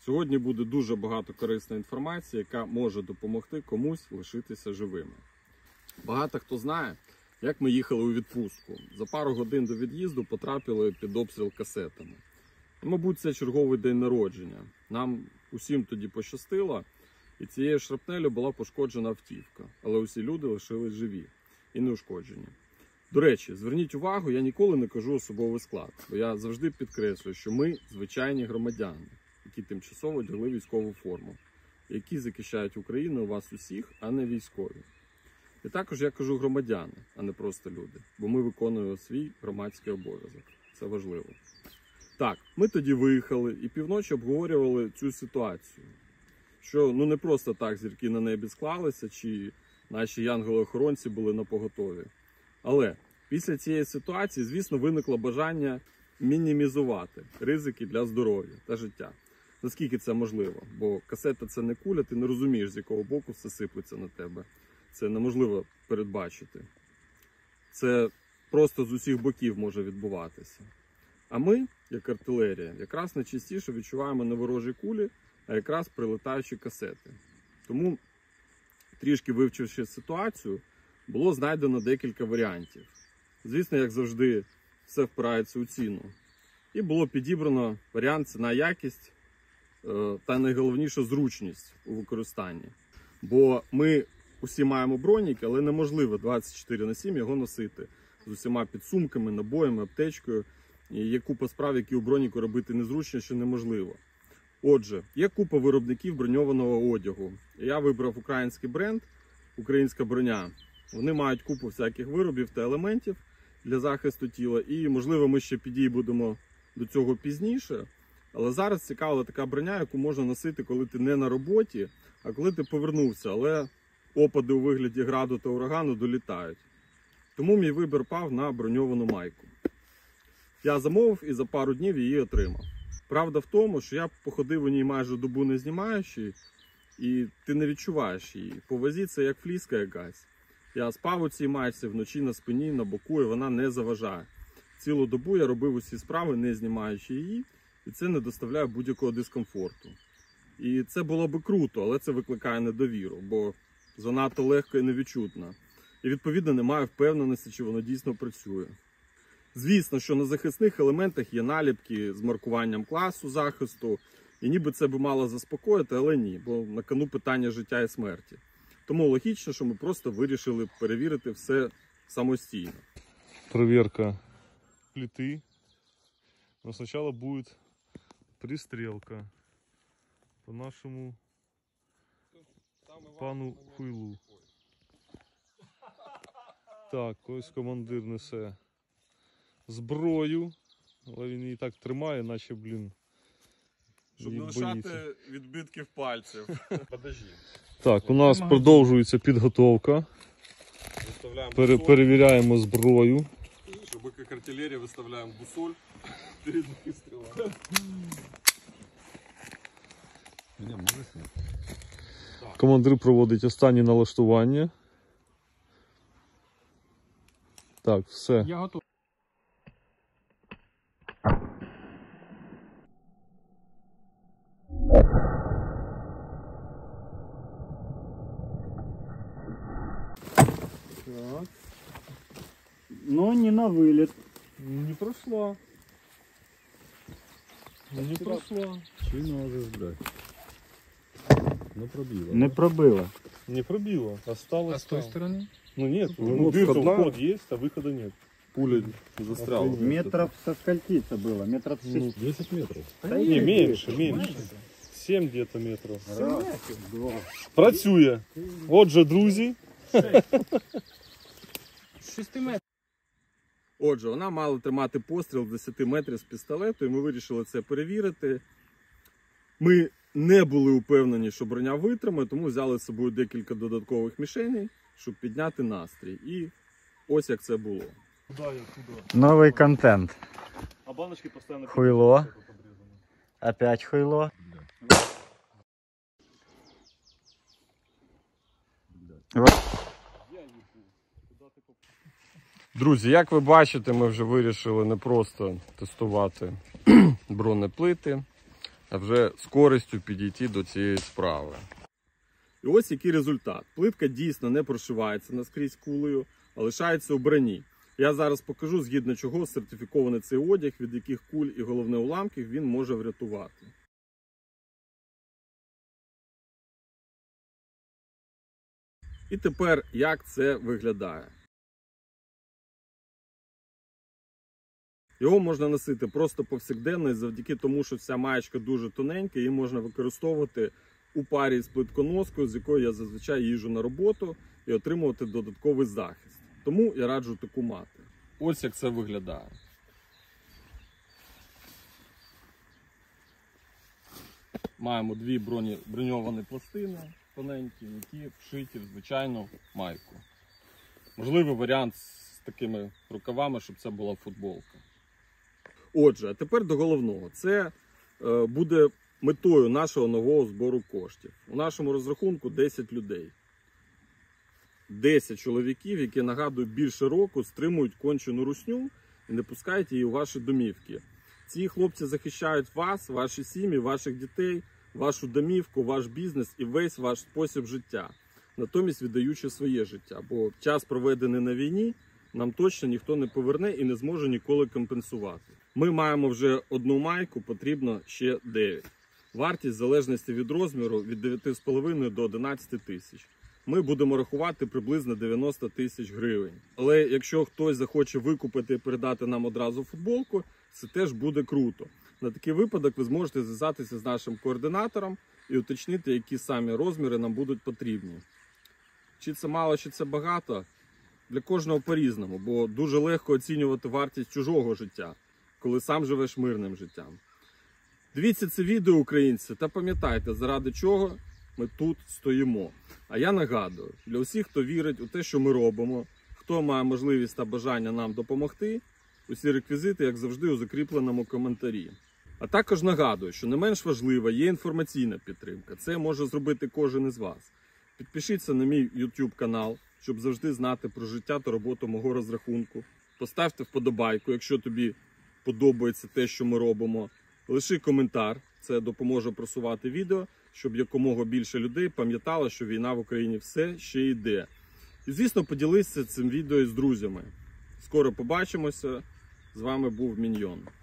Сьогодні буде дуже багато корисної інформації, яка може допомогти комусь лишитися живими. Багато хто знає, як ми їхали у відпустку. За пару годин до від'їзду потрапили під обстріл касетами. Мабуть, це черговий день народження. Нам усім тоді пощастило, і цією шрапнелю була пошкоджена автівка. Але усі люди лишились живі і неушкоджені. До речі, зверніть увагу, я ніколи не кажу особовий склад, бо я завжди підкреслюю, що ми звичайні громадяни, які тимчасово одягли військову форму, які захищають Україну, вас усіх, а не військові. І також я кажу громадяни, а не просто люди, бо ми виконуємо свій громадський обов'язок. Це важливо. Так, ми тоді виїхали і півночі обговорювали цю ситуацію. Що не просто так зірки на небі склалися, чи наші янголи-охоронці були напоготові. Але після цієї ситуації, звісно, виникло бажання мінімізувати ризики для здоров'я та життя. Наскільки це можливо? Бо касета – це не куля, ти не розумієш, з якого боку все сиплеться на тебе. Це неможливо передбачити. Це просто з усіх боків може відбуватися. А ми, як артилерія, якраз найчастіше відчуваємо не ворожі кулі, а якраз прилетаючі касети. Тому, трішки вивчивши ситуацію, було знайдено декілька варіантів. Звісно, як завжди, все впирається у ціну. І було підібрано варіант ціна-якість та найголовніше зручність у використанні. Бо ми усі маємо бронік, але неможливо 24/7 його носити. З усіма підсумками, набоями, аптечкою. І є купа справ, які у броніку робити незручно, що неможливо. Отже, є купа виробників броньованого одягу. Я вибрав український бренд, українська броня. Вони мають купу всяких виробів та елементів для захисту тіла. І, можливо, ми ще підійдемо до цього пізніше. Але зараз цікава така броня, яку можна носити, коли ти не на роботі, а коли ти повернувся. Але опади у вигляді граду та урагану долітають. Тому мій вибір пав на броньовану майку. Я замовив і за пару днів її отримав. Правда в тому, що я походив у ній майже добу не знімаючи, і ти не відчуваєш її. По вазі це як фліска якась. Я спав у цій майці вночі на спині, на боку, і вона не заважає. Цілу добу я робив усі справи, не знімаючи її, і це не доставляє будь-якого дискомфорту. І це було би круто, але це викликає недовіру, бо занадто легко і невідчутно. І відповідно немає впевненості, чи воно дійсно працює. Звісно, що на захисних елементах є наліпки з маркуванням класу захисту, і ніби це би мало заспокоїти, але ні, бо на кону питання життя і смерті. Тому логічно, що ми просто вирішили перевірити все самостійно. Проверка плиты. Но сначала будет пристрелка по нашему пану Хуйлу. Так, ось командир несе зброю, але він її так тримає, наче, Щоб не лишати відбитків пальців. Подожди. Так, у нас продовжується підготовка. Перевіряємо зброю. Щоб як артилерія виставляємо бусоль перед вистрілом. Командир проводить останні налаштування. Так, все. Я готовий. Так. Но не на вылет. Не прошла. Не прошла. Чи можеш, блядь? Не пробила. Не пробило. Не пробила. Осталось. А с той там. стороны? Ну нет, Ну, дырка, входная. вход есть, а выхода нет. Пуля застряла. Метров со скольки-то было? Метров 6. 10 метров. Не, меньше. 7 где-то метров. Раз, два. Працює. Отже, друзі. 6 метрів. Отже, вона мала тримати постріл 10 метрів з пістолету, і ми вирішили це перевірити. Ми не були упевнені, що броня витримає, тому взяли з собою декілька додаткових мішеней, щоб підняти настрій. І ось як це було. Новый контент. А баночки постоянно Хуйло. Опять хуйло. Друзі, як ви бачите, ми вже вирішили не просто тестувати бронеплити, а вже з користю підійти до цієї справи. І ось який результат. Плитка дійсно не прошивається наскрізь кулею, а лишається у броні. Я зараз покажу, згідно чого сертифікований цей одяг, від яких куль і головне уламків він може врятувати. І тепер, як це виглядає. Його можна носити просто повсякденно, завдяки тому, що ця маєчка дуже тоненька, її можна використовувати у парі з плитконоскою, з якою я зазвичай їжджу на роботу, і отримувати додатковий захист. Тому я раджу таку мати. Ось як це виглядає. Маємо дві броньовані пластини тоненькі, які вшиті в звичайну майку. Можливий варіант з такими рукавами, щоб це була футболка. Отже, а тепер до головного. Це буде метою нашого нового збору коштів. У нашому розрахунку 10 людей. 10 чоловіків, які, нагадую, більше року стримують кончену русню і не пускають її у ваші домівки. Ці хлопці захищають вас, ваші сім'ї, ваших дітей, вашу домівку, ваш бізнес і весь ваш спосіб життя, натомість віддаючи своє життя. Бо час, проведений на війні, нам точно ніхто не поверне і не зможе ніколи компенсувати. Ми маємо вже одну майку, потрібно ще 9. Вартість в залежності від розміру від 9,5 до 11 тисяч. Ми будемо рахувати приблизно 90 тисяч гривень. Але якщо хтось захоче викупити і передати нам одразу футболку, це теж буде круто. На такий випадок ви зможете зв'язатися з нашим координатором і уточнити, які самі розміри нам будуть потрібні. Чи це мало, чи це багато? Для кожного по-різному, бо дуже легко оцінювати вартість чужого життя, коли сам живеш мирним життям. Дивіться це відео, українці, та пам'ятайте, заради чого ми тут стоїмо. А я нагадую, для усіх, хто вірить у те, що ми робимо, хто має можливість та бажання нам допомогти, усі реквізити, як завжди, у закріпленому коментарі. А також нагадую, що не менш важлива є інформаційна підтримка. Це може зробити кожен із вас. Підпишіться на мій YouTube канал, щоб завжди знати про життя та роботу мого розрахунку. Поставте вподобайку, якщо тобі подобається те, що ми робимо. Лиши коментар, це допоможе просувати відео, щоб якомога більше людей пам'ятало, що війна в Україні все ще йде. І, звісно, поділися цим відео з друзями. Скоро побачимося. З вами був Міньйон.